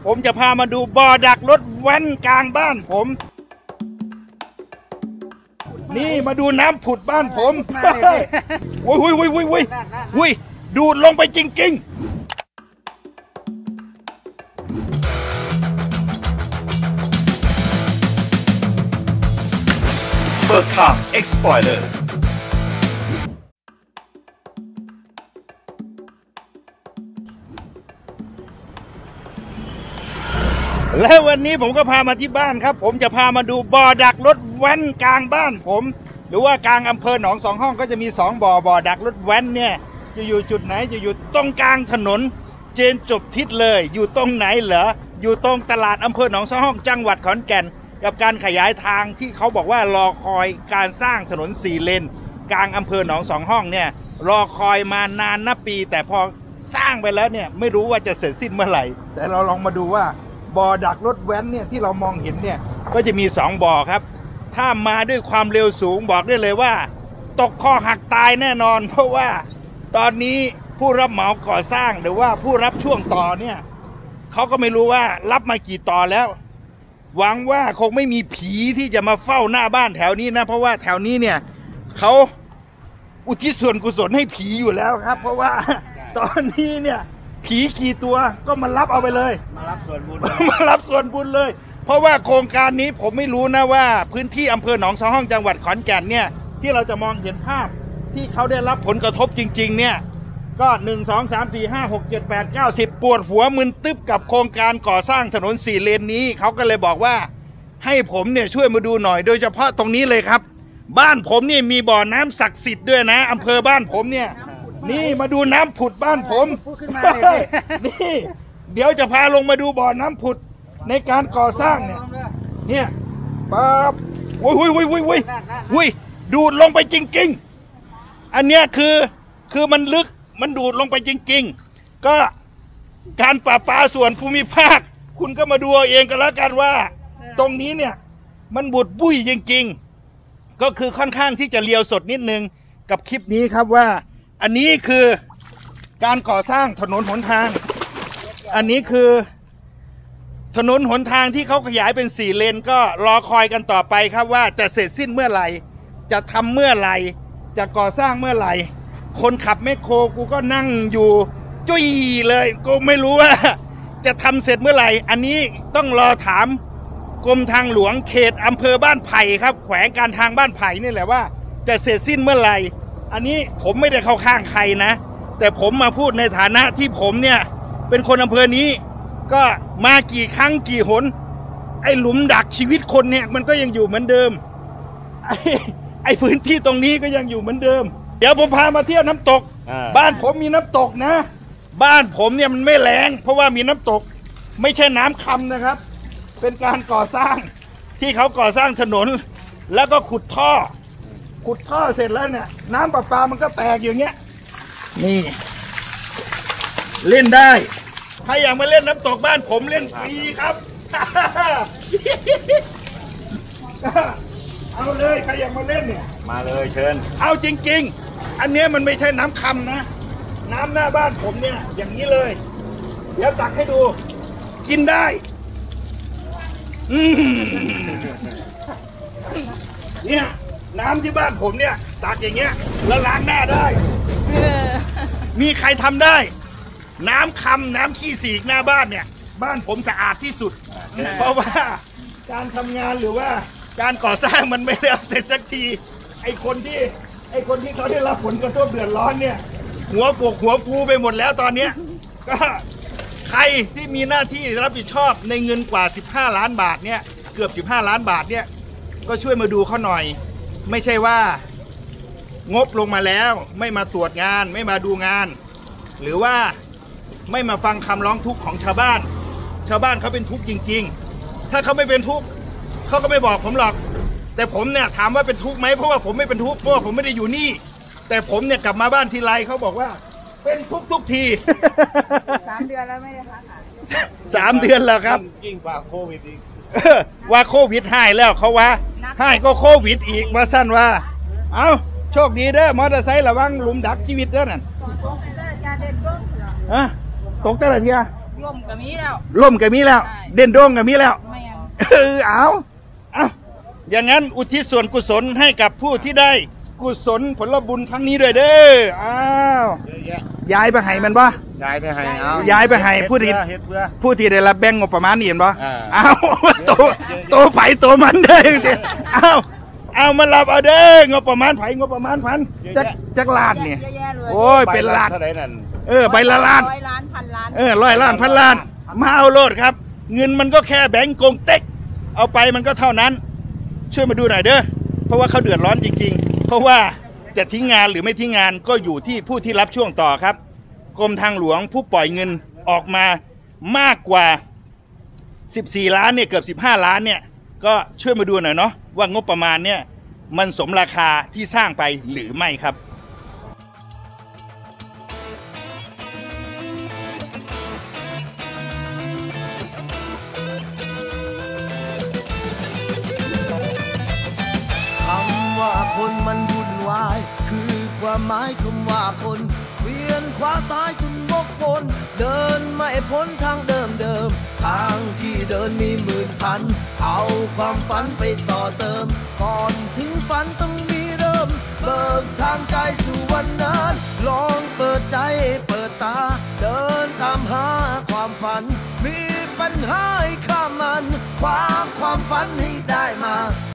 ผมจะพามาดูบ่อดักรถแว้นกลางบ้านผมนี่มาดูน้ำผุดบ้านผมวุ้ยดูดลงไปจริงๆเบิกทางเอ็กซ์พอยเลอร์และวันนี้ผมก็พามาที่บ้านครับผมจะพามาดูบ่อดักรถแว้นกลางบ้านผมหรือว่ากลางอำเภอหนองสองห้องก็จะมี2บ่อดักรถแว้นเนี่ยจะอยู่จุดไหนจะอยู่ตรงกลางถนนเจนจบทิศเลยอยู่ตรงไหนเหรออยู่ตรงตลาดอำเภอหนองสองห้องจังหวัดขอนแก่นกับการขยายทางที่เขาบอกว่ารอคอยการสร้างถนน4 เลนกลางอำเภอหนองสองห้องเนี่ยรอคอยมานานนับปีแต่พอสร้างไปแล้วเนี่ยไม่รู้ว่าจะเสร็จสิ้นเมื่อไหร่แต่เราลองมาดูว่าบ่อดักรถแว้นเนี่ยที่เรามองเห็นเนี่ยก็จะมี2บ่อครับถ้ามาด้วยความเร็วสูงบอกได้เลยว่าตกคอหักตายแน่นอนเพราะว่าตอนนี้ผู้รับเหมาก่อสร้างหรือว่าผู้รับช่วงต่อเนี่ยเขาก็ไม่รู้ว่ารับมากี่ต่อแล้วหวังว่าคงไม่มีผีที่จะมาเฝ้าหน้าบ้านแถวนี้นะเพราะว่าแถวนี้เนี่ยเขาอุทิศส่วนกุศลให้ผีอยู่แล้วครับเพราะว่าตอนนี้เนี่ยผีกี่ตัวก็มารับเอาไปเลยมารับส่วนบุญเลยเพราะว่าโครงการนี้ผมไม่รู้นะว่าพื้นที่อำเภอหนองสองห้องจังหวัดขอนแก่นเนี่ยที่เราจะมองเห็นภาพที่เขาได้รับผลกระทบจริงๆเนี่ยก็1 2 3 4 5 6 7 8 9 10ปวดหัวมึนตึ๊บกับโครงการก่อสร้างถนน4 เลนนี้เขาก็เลยบอกว่าให้ผมเนี่ยช่วยมาดูหน่อยโดยเฉพาะตรงนี้เลยครับบ้านผมนี่มีบ่อน้ำศักดิ์สิทธิ์ด้วยนะอำเภอบ้านผมเนี่ยนี่มาดูน้ำผุดบ้านผมนี่เดี๋ยวจะพาลงมาดูบ่อน้ำผุดในการก่อสร้างเนี่ยปั๊บวุ้ยดูดลงไปจริงๆอันเนี้ยคือมันลึกมันดูดลงไปจริงๆก็การประปาส่วนภูมิภาคคุณก็มาดูเอาเองกันแล้วกันว่าตรงนี้เนี่ยมันบุดบุ้ยจริงๆก็คือค่อนข้างที่จะเลียวสดนิดนึงกับคลิปนี้ครับว่าอันนี้คือการก่อสร้างถนนหนทางอันนี้คือถนนหนทางที่เขาขยายเป็น4 เลนก็รอคอยกันต่อไปครับว่าจะเสร็จสิ้นเมื่อไหร่จะทำเมื่อไหร่จะก่อสร้างเมื่อไหร่คนขับแมคโครกูก็นั่งอยู่จุ้ยเลยกูไม่รู้ว่าจะทำเสร็จเมื่อไหร่อันนี้ต้องรอถามกรมทางหลวงเขตอำเภอบ้านไผ่ครับแขวงการทางบ้านไผ่นี่แหละว่าจะเสร็จสิ้นเมื่อไหร่อันนี้ผมไม่ได้เข้าข้างใครนะแต่ผมมาพูดในฐานะที่ผมเนี่ยเป็นคนอำเภอนี้ก็มากี่ครั้งกี่หนไอ้หลุมดักชีวิตคนเนี่ยมันก็ยังอยู่เหมือนเดิมไอ้พื้นที่ตรงนี้ก็ยังอยู่เหมือนเดิมเดี๋ยวผมพามาเที่ยวน้ำตกบ้านผมมีน้ำตกนะบ้านผมเนี่ยมันไม่แรงเพราะว่ามีน้ำตกไม่ใช่น้ำคำนะครับเป็นการก่อสร้างที่เขาก่อสร้างถนนแล้วก็ขุดท่อเสร็จแล้วเนี่ยน้ำประปามันก็แตกอย่างเงี้ยนี่เล่นได้ใครอยากมาเล่นน้ำตกบ้านผมเล่นฟรีครับ เอาเลยใครอยากมาเล่นเนี่ยมาเลยเชิญเอาจริงๆอันนี้มันไม่ใช่น้ำคำนะน้ำหน้าบ้านผมเนี่ยอย่างนี้เลยเดี๋ยวตักให้ดูกินได้เนี่ยน้ำที่บ้านผมเนี่ยตักอย่างเงี้ยแล้วล้างหน้าได้มีใครทำได้น้ำคำน้ำขี้สีกหน้าบ้านเนี่ยบ้านผมสะอาดที่สุดเพราะว่าการทำงานหรือว่าการก่อสร้างมันไม่แล้วเสร็จสักทีไอ้คนที่เขาได้รับผลกระทบเดือดร้อนเนี่ยหัวฟูไปหมดแล้วตอนเนี้ยก็ใครที่มีหน้าที่รับผิดชอบในเงินกว่า15 ล้านบาทเนี่ยเกือบ15 ล้านบาทเนี่ยก็ช่วยมาดูเขาหน่อยไม่ใช่ว่างบลงมาแล้วไม่มาตรวจงานไม่มาดูงานหรือว่าไม่มาฟังคำร้องทุกข์ของชาวบ้านเขาเป็นทุกข์จริงๆถ้าเขาไม่เป็นทุกข์เขาก็ไม่บอกผมหรอกแต่ผมเนี่ยถามว่าเป็นทุกข์ไหมเพราะว่าผมไม่เป็นทุกข์เพราะว่าผมไม่ได้อยู่นี่แต่ผมเนี่ยกลับมาบ้านทีไรเขาบอกว่าเป็นทุกที 3 เดือนแล้วไม่ได้พัก 3 เดือนแล้วครับยิ่งกว่าโควิดอีกว่าโควิดหายแล้วเขาว่าหายก็โควิดอีกมาสั้นว่าเอาโชคดีเด้อมอเตอร์ไซค์ระวังหลุมดักชีวิตเด้อนั่นตกแต่ละเทียร่มกับมีแล้วล่มก็มีแล้ว เด่นโด่งก็มีแล้วไม่งั้นเอาอย่างนั้นอุทิศส่วนกุศลให้กับผู้ที่ได้กุศลผลบุญครั้งนี้ด้วยเด้ออ้าวย้ายไปให้มันบ่ย้ายไปให้เอาย้ายไปให้ผู้ที่เฮ็ดเพื่อผู้ที่ได้รับแบ่งงบประมาณนี่เห็นบ่อ่าโตไผโตมันเด้อสิเอามารับเอาเด้องบประมาณไผงบประมาณพันจักล้านเนี่ยเยอะแยะเลยโอ้ยเป็นล้านเท่าไหร่นั่นใบละล้าน 100 ล้าน 1,000 ล้าน 100 ล้านพันล้านมาเอาโลดครับ เงินมันก็แค่แบงก์กงเต็กเอาไปมันก็เท่านั้นช่วยมาดูหน่อยเด้อเพราะว่าเขาเดือดร้อนจริงๆเพราะว่าจะทิ้งงานหรือไม่ทิ้งงานก็อยู่ที่ผู้ที่รับช่วงต่อครับกรมทางหลวงผู้ปล่อยเงินออกมามากกว่า14 ล้านเนี่ยเกือบ15 ล้านเนี่ยก็ช่วยมาดูหน่อยเนาะว่างบประมาณเนี่ยมันสมราคาที่สร้างไปหรือไม่ครับคำว่าคนมันวุ่นวายคือความหมายคำว่าคนเวียนขวาซ้ายจนวกวนเดินไม่พ้นทางเดิมทางที่เดินมีหมื่นพันเอาความฝันไปต่อเติมก่อนถึงฝันต้องมีเริ่มเบิกทางใจสู่วันนั้นลองเปิดใจเปิดตาเดินตามหาความฝันมีปัญหาให้ข้ามมันคว้าความฝันให้ได้มา